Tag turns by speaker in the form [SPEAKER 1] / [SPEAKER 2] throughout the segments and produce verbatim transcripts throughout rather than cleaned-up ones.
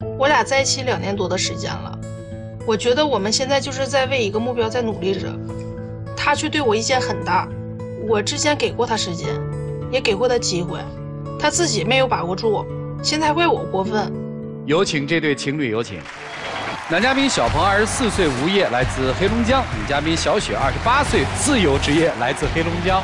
[SPEAKER 1] 我俩在一起两年多的时间了，我觉得我们现在就是在为一个目标在努力着，他却对我意见很大。我之前给过他时间，也给过他机会，他自己没有把握住，现在怪我过分。
[SPEAKER 2] 有请这对情侣，有请。男嘉宾小鹏二十四岁，无业，来自黑龙江；女嘉宾小雪二十八岁，自由职业，来自黑龙江。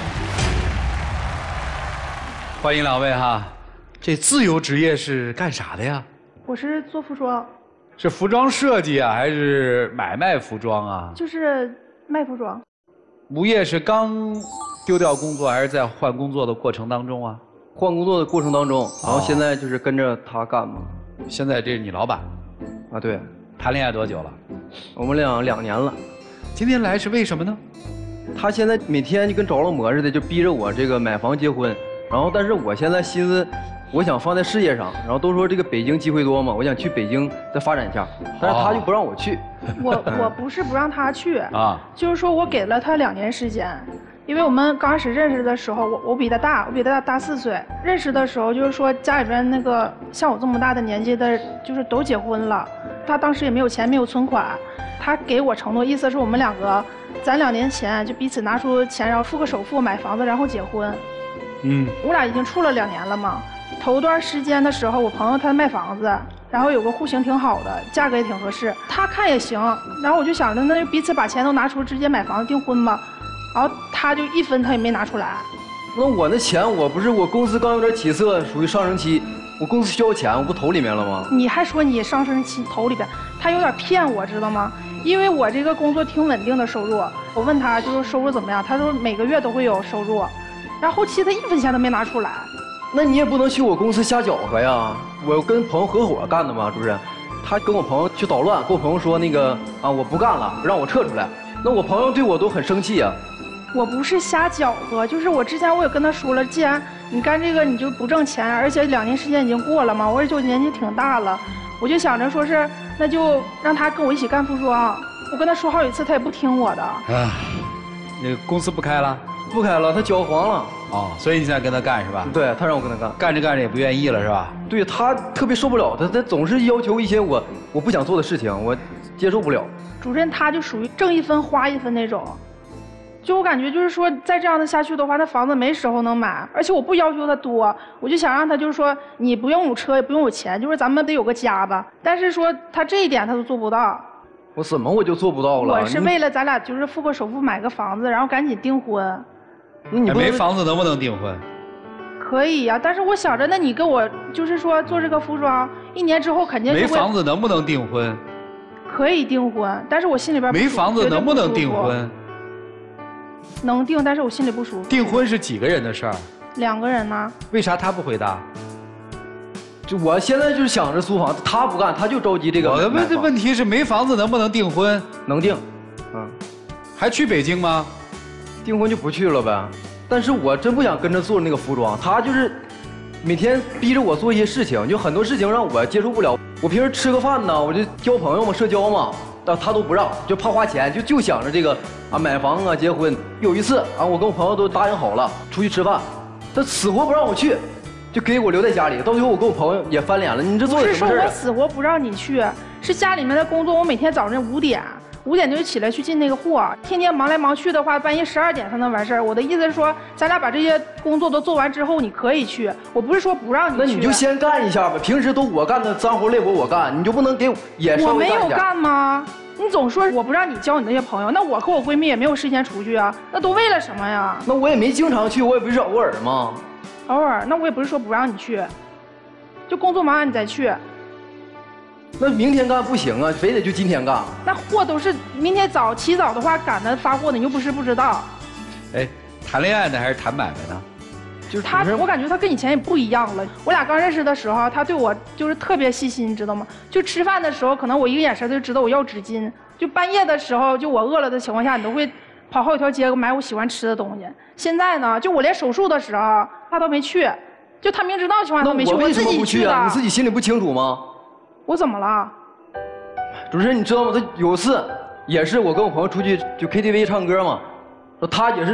[SPEAKER 2] 欢迎两位哈。这自由职业是干啥的呀？
[SPEAKER 3] 我是做服装。
[SPEAKER 2] 是服装设计啊，还是买卖服装啊？
[SPEAKER 3] 就是卖服装。
[SPEAKER 2] 无业是刚丢掉工作，还是在换工作的过程当中啊？
[SPEAKER 4] 换工作的过程当中，然后现在就是跟着他干嘛。
[SPEAKER 2] 现在这是你老板？
[SPEAKER 4] 啊，对。
[SPEAKER 2] 谈恋爱多久了？
[SPEAKER 4] 我们俩两年了。
[SPEAKER 2] 今天来是为什么呢？
[SPEAKER 4] 他现在每天就跟着了魔似的，就逼着我这个买房结婚。然后，但是我现在心思，我想放在事业上。然后都说这个北京机会多嘛，我想去北京再发展一下，但是他就不让我去。
[SPEAKER 3] 我我不是不让他去啊，就是说我给了他两年时间，因为我们刚开始认识的时候，我我比他大，我比他大大四岁。认识的时候就是说家里边那个像我这么大的年纪的，就是都结婚了。他当时也没有钱，没有存款，他给我承诺，意思是我们两个，咱两年前就彼此拿出钱，然后付个首付买房子，然后结婚。嗯，我俩已经处了两年了嘛。头段时间的时候，我朋友他卖房子，然后有个户型挺好的，价格也挺合适，他看也行。然后我就想着，那就彼此把钱都拿出，直接买房子订婚吧。然后他就一分他也没拿出来。
[SPEAKER 4] 那我那钱，我不是我公司刚有点起色，属于上升期，我公司需要钱，我不投里面了吗？
[SPEAKER 3] 你还说你上升期投里边，他有点骗我，知道吗？因为我这个工作挺稳定的收入，我问他就是收入怎么样，他说每个月都会有收入。然后后期他一分钱都没拿出来，
[SPEAKER 4] 那你也不能去我公司瞎搅和呀！我跟朋友合伙干的嘛，主任，他跟我朋友去捣乱，跟我朋友说那个啊我不干了，让我撤出来。那我朋友对我都很生气呀。
[SPEAKER 3] 我不是瞎搅和，就是我之前我也跟他说了，既然你干这个你就不挣钱，而且两年时间已经过了嘛，我也就年纪挺大了，我就想着说是那就让他跟我一起干服装。我跟他说好几次，他也不听我的。
[SPEAKER 2] 啊，那个公司不开了。
[SPEAKER 4] 不开了，他搅黄了。
[SPEAKER 2] 哦，所以你现在跟他干是吧？
[SPEAKER 4] 对，他让我跟他干，
[SPEAKER 2] 干着干着也不愿意了是吧？
[SPEAKER 4] 对，他特别受不了，他他总是要求一些我我不想做的事情，我接受不了。
[SPEAKER 3] 主任他就属于挣一分花一分那种，就我感觉就是说再这样的下去的话，那房子没时候能买，而且我不要求他多，我就想让他就是说你不用有车也不用有钱，就是咱们得有个家吧。但是说他这一点他都做不到。
[SPEAKER 4] 我怎么我就做不到了？
[SPEAKER 3] 我是为了咱俩就是付个首付买个房子，然后赶紧订婚。
[SPEAKER 4] 那你
[SPEAKER 2] 没房子能不能订婚？
[SPEAKER 3] 可以呀、啊，但是我想着，那你跟我就是说做这个服装，一年之后肯定就
[SPEAKER 2] 没房子能不能订婚？
[SPEAKER 3] 可以订婚，但是我心里边
[SPEAKER 2] 没房子能不能订婚？
[SPEAKER 3] 能订，但是我心里不舒服。
[SPEAKER 2] 订婚是几个人的事儿？
[SPEAKER 3] 两个人呢？
[SPEAKER 2] 为啥他不回答？
[SPEAKER 4] 就我现在就是想着租房子，他不干，他就着急这个。
[SPEAKER 2] 我的问问题是没房子能不能订婚？
[SPEAKER 4] 能订，嗯，
[SPEAKER 2] 还去北京吗？
[SPEAKER 4] 订婚就不去了呗。但是我真不想跟着做那个服装，他就是每天逼着我做一些事情，就很多事情让我接受不了。我平时吃个饭呢，我就交朋友嘛，社交嘛，但他都不让，就怕花钱，就就想着这个啊买房啊结婚。有一次啊，我跟我朋友都答应好了出去吃饭，他死活不让我去。就给我留在家里，到最后我跟我朋友也翻脸了。你这做的什么事儿？
[SPEAKER 3] 不是说我死活不让你去，是家里面的工作，我每天早上五点，五点就起来去进那个货，天天忙来忙去的话，半夜十二点才能完事儿。我的意思是说，咱俩把这些工作都做完之后，你可以去。我不是说不让你去。
[SPEAKER 4] 那你就先干一下吧，平时都我干的脏活累活我干，你就不能给我也稍微干一下？
[SPEAKER 3] 我没有干吗？你总说我不让你交你那些朋友，那我和我闺蜜也没有时间出去啊，那都为了什么呀？
[SPEAKER 4] 那我也没经常去，我也不是偶尔吗？
[SPEAKER 3] 偶尔，那我也不是说不让你去，就工作忙完你再去。
[SPEAKER 4] 那明天干不行啊，非得就今天干。
[SPEAKER 3] 那货都是明天早起早的话赶着发货的，你又不是不知道。
[SPEAKER 2] 哎，谈恋爱呢还是谈买卖呢？
[SPEAKER 3] 就是他，我感觉他跟以前也不一样了。我俩刚认识的时候，他对我就是特别细心，你知道吗？就吃饭的时候，可能我一个眼神就知道我要纸巾。就半夜的时候，就我饿了的情况下，你都会跑好几条街买我喜欢吃的东西。现在呢，就我连手术的时候他都没去，就他明知道情况下都没去，
[SPEAKER 4] 我为什么
[SPEAKER 3] 不
[SPEAKER 4] 去啊？你自己心里不清楚吗？
[SPEAKER 3] 我怎么了？
[SPEAKER 4] 主持人，你知道吗？他有一次也是我跟我朋友出去就 K T V 唱歌嘛，他也是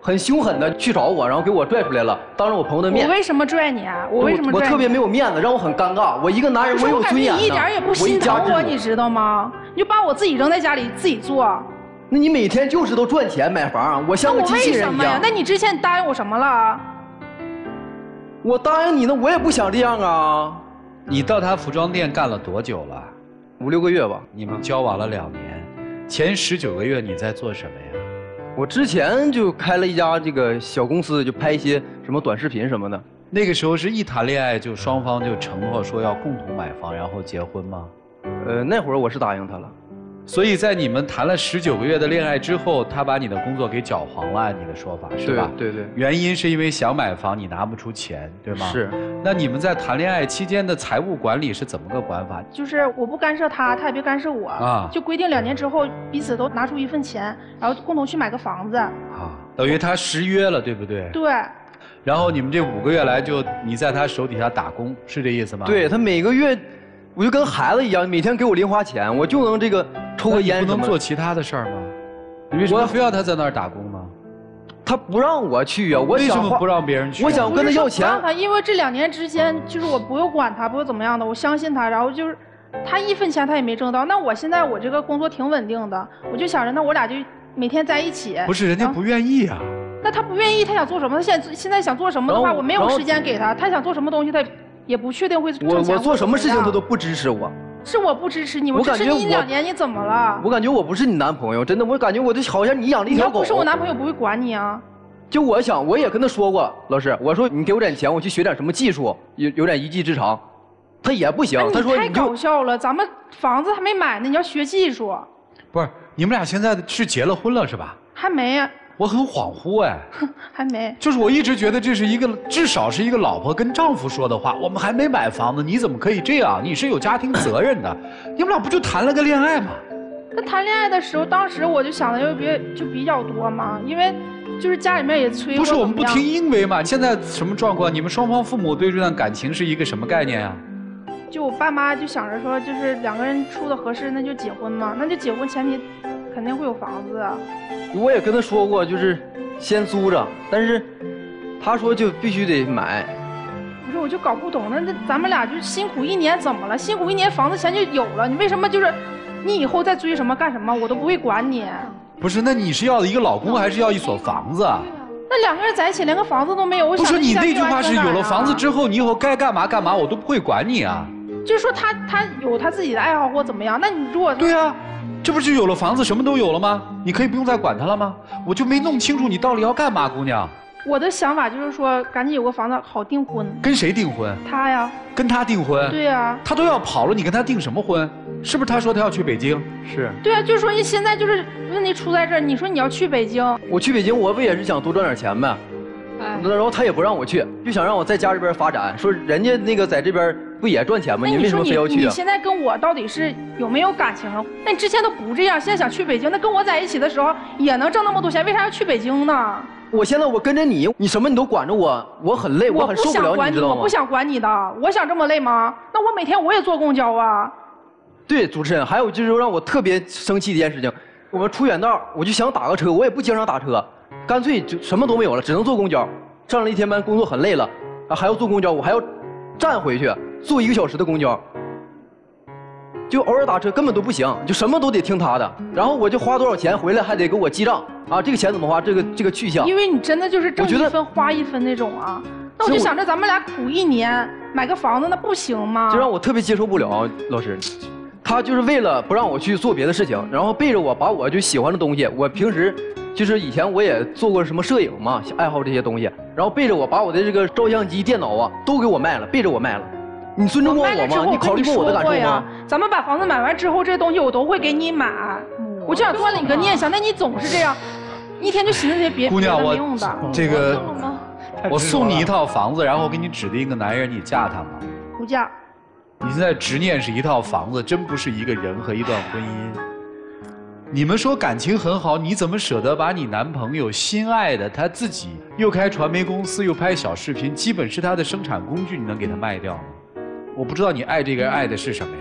[SPEAKER 4] 很凶狠的去找我，然后给我拽出来了，当着我朋友的面。
[SPEAKER 3] 我为什么拽你啊？我为什么拽你？
[SPEAKER 4] 我特别没有面子，让我很尴尬。我一个男人，我有尊严的。
[SPEAKER 3] 你一点也不心疼我，你知道吗？你就把我自己扔在家里自己做。
[SPEAKER 4] 那你每天就知道赚钱买房，我像个机器人一样。
[SPEAKER 3] 那你之前答应我什么了？
[SPEAKER 4] 我答应你呢，我也不想这样啊。
[SPEAKER 2] 你到他服装店干了多久了？
[SPEAKER 4] 五六个月吧。
[SPEAKER 2] 你们交往了两年，前十九个月你在做什么呀？
[SPEAKER 4] 我之前就开了一家这个小公司，就拍一些什么短视频什么的。
[SPEAKER 2] 那个时候是一谈恋爱就双方就承诺说要共同买房，然后结婚吗？
[SPEAKER 4] 呃，那会儿我是答应他了。
[SPEAKER 2] 所以在你们谈了十九个月的恋爱之后，他把你的工作给搅黄了，按你的说法是吧？
[SPEAKER 4] 对对对。
[SPEAKER 2] 原因是因为想买房，你拿不出钱，对吗？
[SPEAKER 4] 是。
[SPEAKER 2] 那你们在谈恋爱期间的财务管理是怎么个管法？
[SPEAKER 3] 就是我不干涉他，他也别干涉我啊。就规定两年之后彼此都拿出一份钱，然后共同去买个房子。啊，
[SPEAKER 2] 等于他失约了，对不对？
[SPEAKER 3] 对。
[SPEAKER 2] 然后你们这五个月来就你在他手底下打工，是这意思吗？
[SPEAKER 4] 对，他每个月。我就跟孩子一样，每天给我零花钱，我就能这个抽个烟。
[SPEAKER 2] 不能做其他的事儿吗？你为什么非要他在那儿打工呢？
[SPEAKER 4] 他不让我去啊！我想
[SPEAKER 2] 为什么不让别人去？
[SPEAKER 4] 我想跟他要钱。
[SPEAKER 3] 他因为这两年之间，就是我不用管他，不用怎么样的，我相信他，然后就是他一分钱他也没挣到。那我现在我这个工作挺稳定的，我就想着那我俩就每天在一起。
[SPEAKER 2] 不是人家不愿意啊。
[SPEAKER 3] 那他不愿意，他想做什么？他现在现在想做什么的话，我没有时间给他。他想做什么东西，他。也不确定会挣钱。
[SPEAKER 4] 我我做什么事情他都不支持我。
[SPEAKER 3] 是我不支持你，我支持你两年，你怎么了？
[SPEAKER 4] 我感觉我不是你男朋友，真的，我感觉我就好像你养了一条狗。
[SPEAKER 3] 你要不是我男朋友，不会管你啊。
[SPEAKER 4] 就我想，我也跟他说过，老师，我说你给我点钱，我去学点什么技术，有有点一技之长。他也不行，他说
[SPEAKER 3] 你太搞笑了，咱们房子还没买呢，你要学技术。
[SPEAKER 2] 不是，你们俩现在是结了婚了是吧？
[SPEAKER 3] 还没。
[SPEAKER 2] 我很恍惚哎，
[SPEAKER 3] 还没，
[SPEAKER 2] 就是我一直觉得这是一个至少是一个老婆跟丈夫说的话。我们还没买房子，你怎么可以这样？你是有家庭责任的。你们俩不就谈了个恋爱吗？
[SPEAKER 3] 那谈恋爱的时候，当时我就想的就比就比较多嘛，因为就是家里面也催。
[SPEAKER 2] 不是我们不听因为嘛？现在什么状况？你们双方父母对这段感情是一个什么概念啊？
[SPEAKER 3] 就我爸妈就想着说，就是两个人处的合适，那就结婚嘛，那就结婚前提肯定会有房子啊。
[SPEAKER 4] 我也跟他说过，就是先租着，但是他说就必须得买。
[SPEAKER 3] 不是，我就搞不懂，那那咱们俩就辛苦一年怎么了？辛苦一年房子钱就有了，你为什么就是你以后再追什么干什么，我都不会管你。
[SPEAKER 2] 不是，那你是要一个老公还是要一所房子啊？
[SPEAKER 3] 那两个人在一起连个房子都没有，我想
[SPEAKER 2] 不是你那句话是有了房子之后，你以后该干嘛干嘛，我都不会管你啊。
[SPEAKER 3] 就是说他他有他自己的爱好或怎么样，那你如果
[SPEAKER 2] 对啊。这不是有了房子什么都有了吗？你可以不用再管他了吗？我就没弄清楚你到底要干嘛，姑娘。
[SPEAKER 3] 我的想法就是说，赶紧有个房子好订婚。
[SPEAKER 2] 跟谁订婚？
[SPEAKER 3] 他呀。
[SPEAKER 2] 跟他订婚？
[SPEAKER 3] 对呀。
[SPEAKER 2] 他都要跑了，你跟他订什么婚？是不是他说他要去北京？
[SPEAKER 4] 是。
[SPEAKER 3] 对啊，就是说你现在就是问题出在这儿，你说你要去北京，
[SPEAKER 4] 我去北京，我不也是想多赚点钱呗？哎。然后他也不让我去，就想让我在家这边发展，说人家那个在这边不也赚钱吗？你为什么非要去啊？
[SPEAKER 3] 你现在跟我到底是有没有感情啊？那你之前都不这样，现在想去北京，那跟我在一起的时候也能挣那么多钱，为啥要去北京呢？
[SPEAKER 4] 我现在我跟着你，你什么你都管着我，我很累，我很受不了，你知道吗？
[SPEAKER 3] 我不想管你的，我想这么累吗？那我每天我也坐公交啊。
[SPEAKER 4] 对，主持人，还有就是让我特别生气的一件事情，我们出远道，我就想打个车，我也不经常打车，干脆就什么都没有了，只能坐公交。上了一天班，工作很累了，啊，还要坐公交，我还要站回去，坐一个小时的公交。就偶尔打车根本都不行，就什么都得听他的。然后我就花多少钱回来还得给我记账啊，这个钱怎么花，这个这个去向。
[SPEAKER 3] 因为你真的就是挣一分花一分那种啊。那我就想着咱们俩苦一年买个房子，那不行吗？
[SPEAKER 4] 就让我特别接受不了，老师。他就是为了不让我去做别的事情，然后背着我把我就喜欢的东西，我平时就是以前我也做过什么摄影嘛，爱好这些东西，然后背着我把我的这个照相机、电脑啊都给我卖了，背着我卖了。你尊重过我吗？你考虑过我的感受吗？
[SPEAKER 3] 咱们把房子买完之后，这些东西我都会给你买。我就想断了你个念想，那你总是这样，一天就寻思这些别
[SPEAKER 2] 姑娘，我这个，
[SPEAKER 3] 我
[SPEAKER 2] 我送你一套房子，然后给你指定一个男人，你嫁他吗？
[SPEAKER 3] 不嫁。
[SPEAKER 2] 你现在执念是一套房子，真不是一个人和一段婚姻。你们说感情很好，你怎么舍得把你男朋友心爱的他自己又开传媒公司又拍小视频，基本是他的生产工具，你能给他卖掉吗？我不知道你爱这个人爱的是什么呀？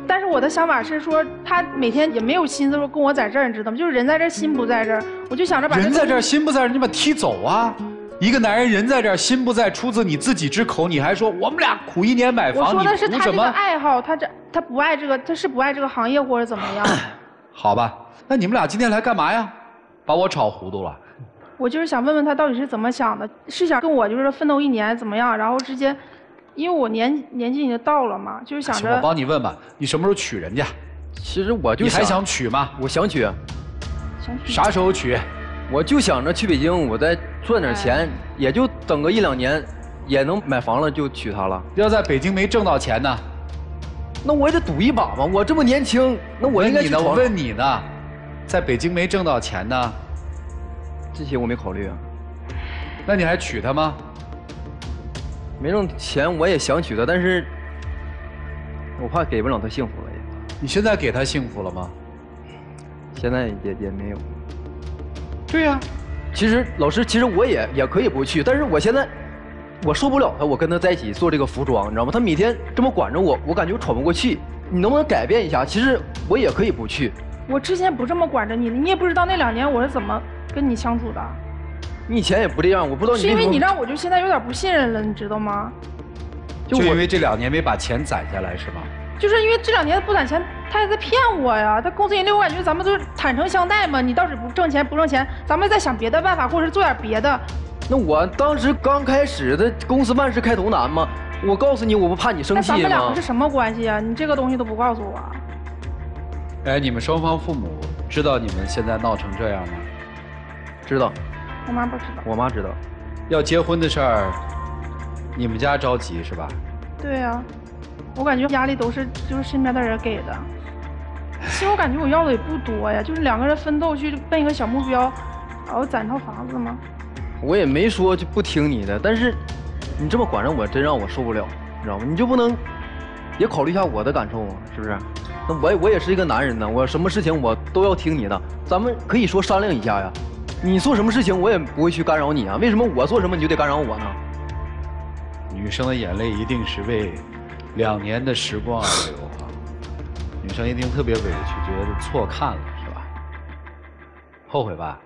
[SPEAKER 3] 但是我的想法是说，他每天也没有心思说跟我在这儿，你知道吗？就是人在这儿心不在这儿，我就想着把
[SPEAKER 2] 人在这儿心不在这儿，你把他踢走啊！一个男人人在这儿心不在，出自你自己之口，你还说我们俩苦一年买房，
[SPEAKER 3] 我说的是他这个
[SPEAKER 2] 么？
[SPEAKER 3] 爱好，他这他不爱这个，他是不爱这个行业或者怎么样？
[SPEAKER 2] 好吧，那你们俩今天来干嘛呀？把我炒糊涂了。
[SPEAKER 3] 我就是想问问他到底是怎么想的，是想跟我就是奋斗一年怎么样，然后直接。因为我年年纪已经到了嘛，就是想着。
[SPEAKER 2] 行，我帮你问问，你什么时候娶人家？
[SPEAKER 4] 其实我就
[SPEAKER 2] 你还想娶吗？
[SPEAKER 4] 我想娶。
[SPEAKER 3] 想娶。
[SPEAKER 2] 啥时候娶？
[SPEAKER 4] 我就想着去北京，我再赚点钱，哎、也就等个一两年，也能买房了，就娶她了。
[SPEAKER 2] 要在北京没挣到钱呢？
[SPEAKER 4] 那我也得赌一把嘛！我这么年轻，那我应该去
[SPEAKER 2] 闯。我问你呢，在北京没挣到钱呢？
[SPEAKER 4] 这些我没考虑啊。
[SPEAKER 2] 那你还娶她吗？
[SPEAKER 4] 没挣钱，我也想娶她，但是我怕给不了她幸福了也。
[SPEAKER 2] 你现在给她幸福了吗？
[SPEAKER 4] 现在也也没有。
[SPEAKER 2] 对呀、啊，
[SPEAKER 4] 其实老师，其实我也也可以不去，但是我现在我受不了她，我跟她在一起做这个服装，你知道吗？她每天这么管着我，我感觉我喘不过气。你能不能改变一下？其实我也可以不去。
[SPEAKER 3] 我之前不这么管着你的，你也不知道那两年我是怎么跟你相处的。
[SPEAKER 4] 你以前也不这样，我不知道你
[SPEAKER 3] 是因为你让我就现在有点不信任了，你知道吗？
[SPEAKER 2] 就, 就因为这两年没把钱攒下来是吗？
[SPEAKER 3] 就是因为这两年不攒钱，他也在骗我呀。他公司盈利，我感觉咱们都是坦诚相待嘛。你倒是不挣钱不挣钱，咱们再想别的办法，或者是做点别的。
[SPEAKER 4] 那我当时刚开始的公司万事开头难嘛，我告诉你，我不怕你生气吗？
[SPEAKER 3] 咱们两个是什么关系啊？你这个东西都不告诉我。
[SPEAKER 2] 哎，你们双方父母知道你们现在闹成这样吗？
[SPEAKER 4] 知道。
[SPEAKER 3] 我妈不知道，
[SPEAKER 4] 我妈知道。
[SPEAKER 2] 要结婚的事儿，你们家着急是吧？
[SPEAKER 3] 对呀、啊，我感觉压力都是就是身边的人给的。其实我感觉我要的也不多呀，就是两个人奋斗去奔一个小目标，然后攒套房子嘛。
[SPEAKER 4] 我也没说就不听你的，但是你这么管着我，真让我受不了，你知道吗？你就不能也考虑一下我的感受吗？是不是？那我我也是一个男人呢，我什么事情我都要听你的，咱们可以说商量一下呀。你做什么事情，我也不会去干扰你啊。为什么我做什么你就得干扰我呢？
[SPEAKER 2] 女生的眼泪一定是为两年的时光而流啊！女生一定特别委屈，觉得错看了，是吧？后悔吧？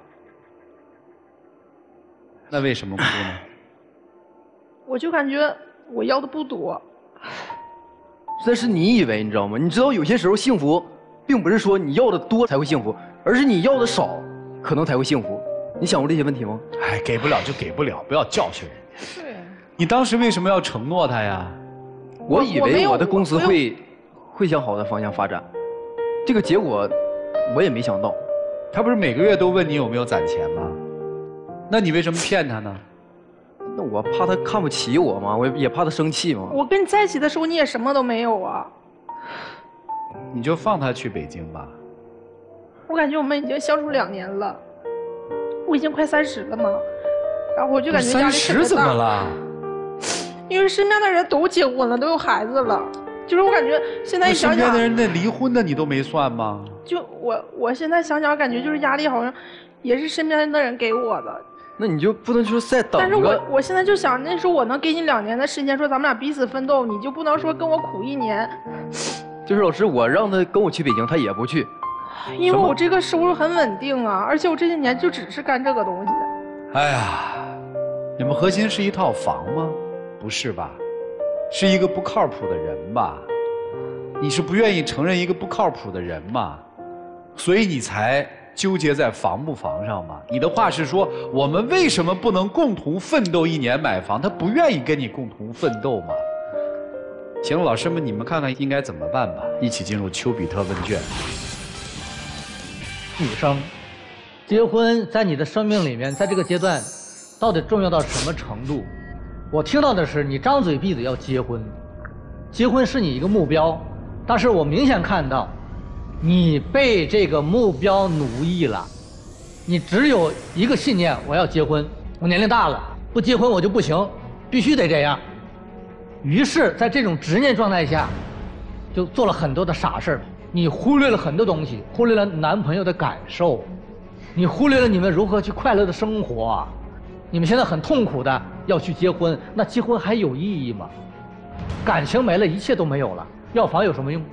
[SPEAKER 2] 那为什么哭呢？
[SPEAKER 3] 我就感觉我要的不多。
[SPEAKER 4] 这是你以为，你知道吗？你知道有些时候幸福，并不是说你要的多才会幸福，而是你要的少，可能才会幸福。你想过这些问题吗？
[SPEAKER 2] 哎，给不了就给不了，不要教训人家。
[SPEAKER 3] 对。
[SPEAKER 2] 你当时为什么要承诺他呀？
[SPEAKER 4] 我以为我的公司会会向好的方向发展，这个结果我也没想到。
[SPEAKER 2] 他不是每个月都问你有没有攒钱吗？那你为什么骗他呢？
[SPEAKER 4] 那我怕他看不起我嘛，我也怕他生气嘛。
[SPEAKER 3] 我跟你在一起的时候你也什么都没有啊。
[SPEAKER 2] 你就放他去北京吧。
[SPEAKER 3] 我感觉我们已经相处两年了。我已经快三十了嘛，然后我就感觉压力特别大。
[SPEAKER 2] 三十怎么了？
[SPEAKER 3] 因为身边的人都结婚了，都有孩子了，就是我感觉现在一想想，
[SPEAKER 2] 身边的人那离婚的你都没算吗？
[SPEAKER 3] 就我我现在想想，感觉就是压力好像也是身边的人给我的。
[SPEAKER 4] 那你就不能说再等个？
[SPEAKER 3] 但是我我现在就想，那时候我能给你两年的时间，说咱们俩彼此奋斗，你就不能说跟我苦一年。
[SPEAKER 4] 就是老师，我让他跟我去北京，他也不去。
[SPEAKER 3] 因为我这个收入很稳定啊，而且我这些年就只是干这个东西。
[SPEAKER 2] 哎呀，你们核心是一套房吗？不是吧？是一个不靠谱的人吧？你是不愿意承认一个不靠谱的人吗？所以你才纠结在房不房上吗？你的话是说，我们为什么不能共同奋斗一年买房？他不愿意跟你共同奋斗吗？行了，老师们，你们看看应该怎么办吧。一起进入丘比特问卷。
[SPEAKER 5] 女生，结婚在你的生命里面，在这个阶段，到底重要到什么程度？我听到的是你张嘴闭嘴要结婚，结婚是你一个目标，但是我明显看到，你被这个目标奴役了。你只有一个信念，我要结婚，我年龄大了，不结婚我就不行，必须得这样。于是，在这种执念状态下，就做了很多的傻事儿。你忽略了很多东西，忽略了男朋友的感受，你忽略了你们如何去快乐的生活。你们现在很痛苦的要去结婚，那结婚还有意义吗？感情没了，一切都没有了，要房有什么用？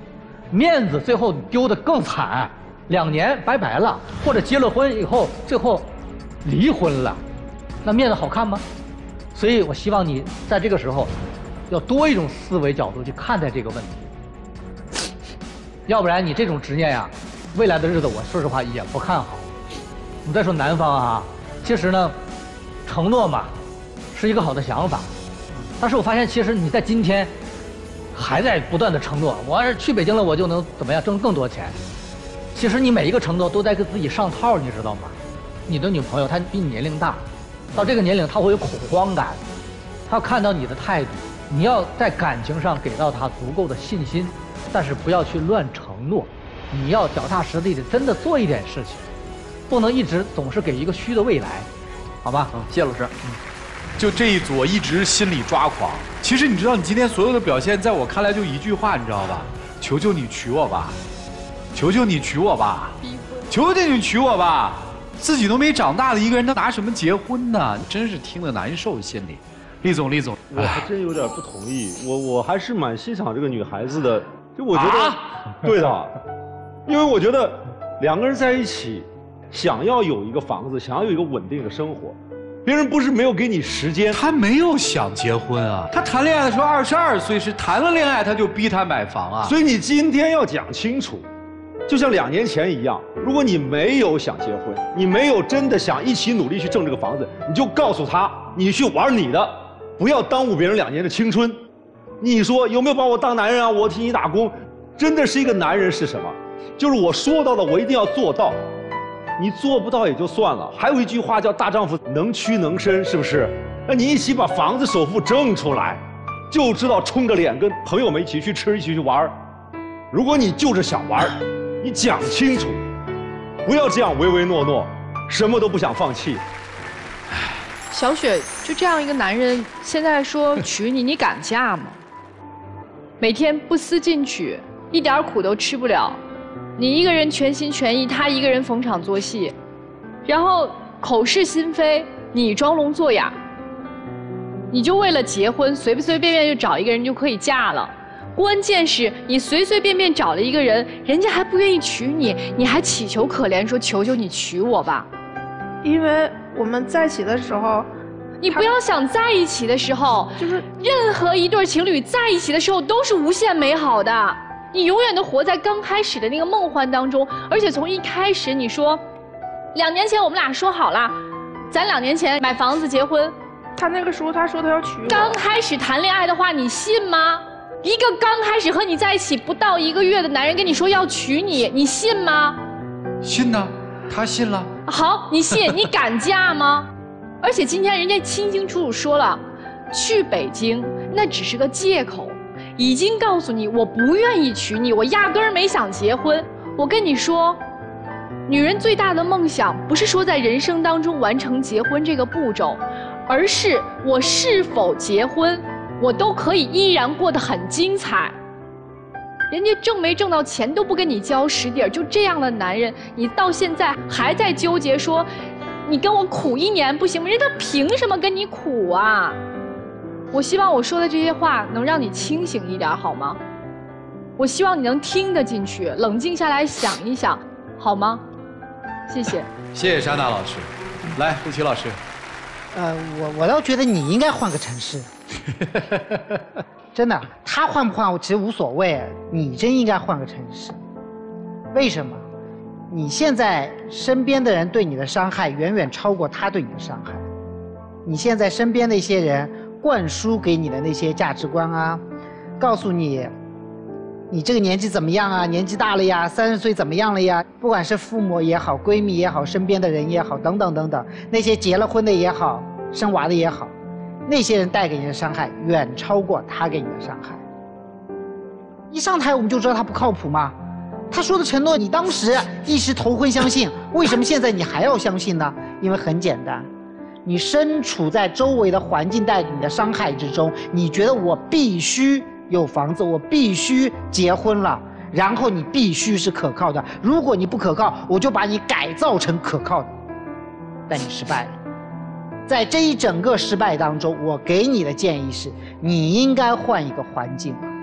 [SPEAKER 5] 面子最后丢得更惨，两年拜拜了，或者结了婚以后最后离婚了，那面子好看吗？所以我希望你在这个时候要多一种思维角度去看待这个问题，要不然你这种执念呀，未来的日子我说实话也不看好。我们再说男方啊，其实呢，承诺嘛是一个好的想法，但是我发现其实你在今天还在不断的承诺，我要是去北京了我就能怎么样挣更多钱。其实你每一个承诺都在给自己上套，你知道吗？你的女朋友她比你年龄大，到这个年龄她会有恐慌感，她要看到你的态度，你要在感情上给到她足够的信心，但是不要去乱承诺，你要脚踏实地的真的做一点事情，不能一直总是给一个虚的未来，好吧？
[SPEAKER 4] 嗯，谢谢老师。嗯，
[SPEAKER 2] 就这一组我一直心里抓狂。其实你知道，你今天所有的表现，在我看来就一句话，你知道吧？求求你娶我吧，求求你娶我吧，求求你娶我吧！自己都没长大的一个人，他拿什么结婚呢？真是听得难受，心里。厉总，厉总，
[SPEAKER 6] 我还真有点不同意。我我还是蛮欣赏这个女孩子的，就我觉得，啊、对的，因为我觉得两个人在一起，想要有一个房子，想要有一个稳定的生活。别人不是没有给你时间，
[SPEAKER 2] 他没有想结婚啊。他谈恋爱的时候二十二岁，是谈了恋爱他就逼他买房啊。
[SPEAKER 6] 所以你今天要讲清楚，就像两年前一样，如果你没有想结婚，你没有真的想一起努力去挣这个房子，你就告诉他，你去玩你的，不要耽误别人两年的青春。你说有没有把我当男人啊？我替你打工，真的是一个男人是什么？就是我说到的，我一定要做到。你做不到也就算了，还有一句话叫大丈夫能屈能伸，是不是？那你一起把房子首付挣出来，就知道冲着脸跟朋友们一起去吃，一起去玩。如果你就是想玩，你讲清楚，不要这样唯唯诺诺，什么都不想放弃。
[SPEAKER 7] 小雪，就这样一个男人，现在说娶你，你敢嫁吗？每天不思进取，一点苦都吃不了。你一个人全心全意，他一个人逢场作戏，然后口是心非，你装聋作哑。你就为了结婚，随随便便就找一个人就可以嫁了。关键是你随随便便找了一个人，人家还不愿意娶你，你还乞求可怜说求求你娶我吧。
[SPEAKER 3] 因为我们在一起的时候，
[SPEAKER 7] 你不要想在一起的时候，就是任何一对情侣在一起的时候都是无限美好的。你永远都活在刚开始的那个梦幻当中，而且从一开始你说，两年前我们俩说好了，咱两年前买房子结婚。
[SPEAKER 3] 他那个时候他说他要娶我。
[SPEAKER 7] 刚开始谈恋爱的话，你信吗？一个刚开始和你在一起不到一个月的男人跟你说要娶你，你信吗？
[SPEAKER 2] 信呢，他信了。
[SPEAKER 7] 好，你信，你敢嫁吗？而且今天人家清清楚楚说了，去北京那只是个借口。已经告诉你，我不愿意娶你，我压根儿没想结婚。我跟你说，女人最大的梦想不是说在人生当中完成结婚这个步骤，而是我是否结婚，我都可以依然过得很精彩。人家挣没挣到钱都不跟你交实底儿，就这样的男人，你到现在还在纠结说，你跟我苦一年不行吗？人家凭什么跟你苦啊？我希望我说的这些话能让你清醒一点，好吗？我希望你能听得进去，冷静下来想一想，好吗？谢谢。
[SPEAKER 2] 谢谢莎娜老师。来，陆琪老师。
[SPEAKER 8] 呃，我我倒觉得你应该换个城市。真的，他换不换我其实无所谓，你真应该换个城市。为什么？你现在身边的人对你的伤害远远超过他对你的伤害。你现在身边的一些人灌输给你的那些价值观啊，告诉你，你这个年纪怎么样啊？年纪大了呀，三十岁怎么样了呀？不管是父母也好，闺蜜也好，身边的人也好，等等等等，那些结了婚的也好，生娃的也好，那些人带给你的伤害远超过他给你的伤害。一上台我们就知道他不靠谱嘛。他说的承诺，你当时一时头昏相信，为什么现在你还要相信呢？因为很简单。你身处在周围的环境带给你的伤害之中，你觉得我必须有房子，我必须结婚了，然后你必须是可靠的。如果你不可靠，我就把你改造成可靠的。但你失败了。在这一整个失败当中，我给你的建议是，你应该换一个环境。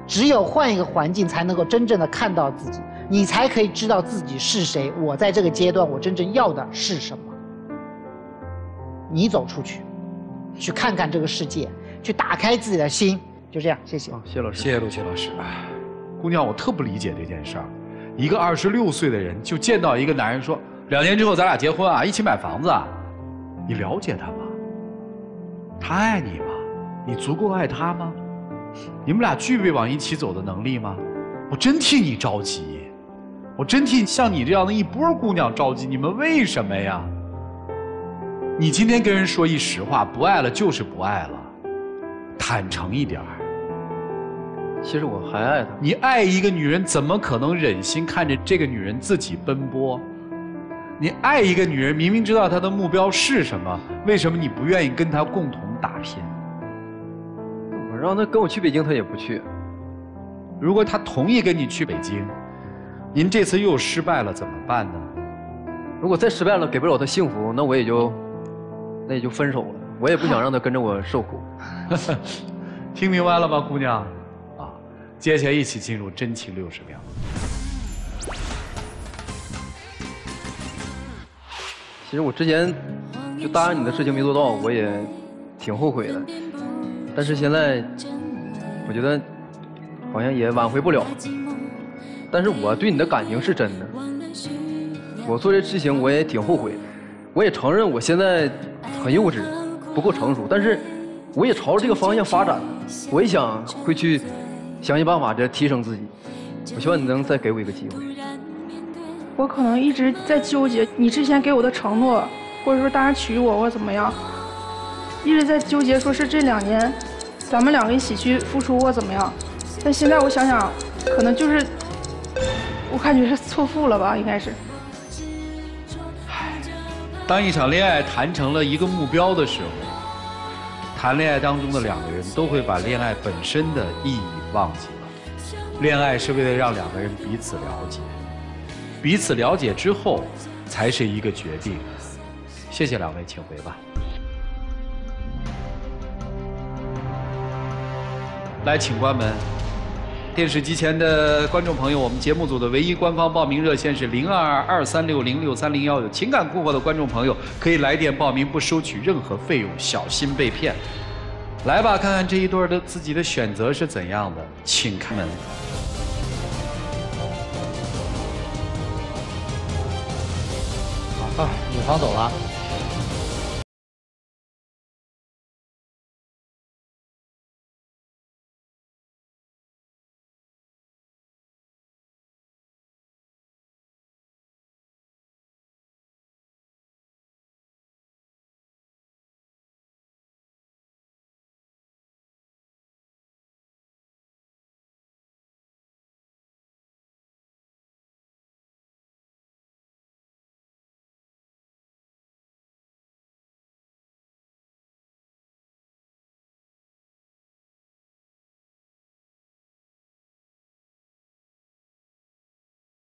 [SPEAKER 8] 只有换一个环境，才能够真正的看到自己，你才可以知道自己是谁。我在这个阶段，我真正要的是什么？你走出去，去看看这个世界，去打开自己的心。就这样，谢谢。
[SPEAKER 4] 谢老师，
[SPEAKER 2] 谢谢陆琪老师。姑娘，我特不理解这件事儿，一个二十六岁的人就见到一个男人说，两年之后咱俩结婚啊，一起买房子啊，你了解他吗？他爱你吗？你足够爱他吗？你们俩具备往一起走的能力吗？我真替你着急，我真替像你这样的一波姑娘着急。你们为什么呀？你今天跟人说一实话，不爱了就是不爱了，坦诚一点儿。
[SPEAKER 4] 其实我还爱她。
[SPEAKER 2] 你爱一个女人，怎么可能忍心看着这个女人自己奔波？你爱一个女人，明明知道她的目标是什么，为什么你不愿意跟她共同打拼？
[SPEAKER 4] 我让她跟我去北京，她也不去。
[SPEAKER 2] 如果她同意跟你去北京，您这次又失败了，怎么办呢？
[SPEAKER 4] 如果再失败了，给不了她幸福，那我也就，那也就分手了。我也不想让她跟着我受苦。
[SPEAKER 2] 听明白了吗，姑娘？啊，接下来一起进入真情六十秒。
[SPEAKER 4] 其实我之前就答应你的事情没做到，我也挺后悔的。但是现在，我觉得好像也挽回不了。但是我对你的感情是真的，我做这事情我也挺后悔的。我也承认我现在很幼稚，不够成熟，但是我也朝着这个方向发展。我也想会去想尽办法的提升自己。我希望你能再给我一个机会。
[SPEAKER 3] 我可能一直在纠结你之前给我的承诺，或者说当时娶我或怎么样，一直在纠结，说是这两年咱们两个一起去付出或怎么样。但现在我想想，可能就是我感觉是错付了吧，应该是。
[SPEAKER 2] 当一场恋爱谈成了一个目标的时候，谈恋爱当中的两个人都会把恋爱本身的意义忘记了。恋爱是为了让两个人彼此了解，彼此了解之后才是一个决定。谢谢两位，请回吧。来，请关门。电视机前的观众朋友，我们节目组的唯一官方报名热线是零二二三六零六三零幺，有情感困惑的观众朋友可以来电报名，不收取任何费用，小心被骗。来吧，看看这一对的自己的选择是怎样的，请开门。
[SPEAKER 5] 啊，女方走了。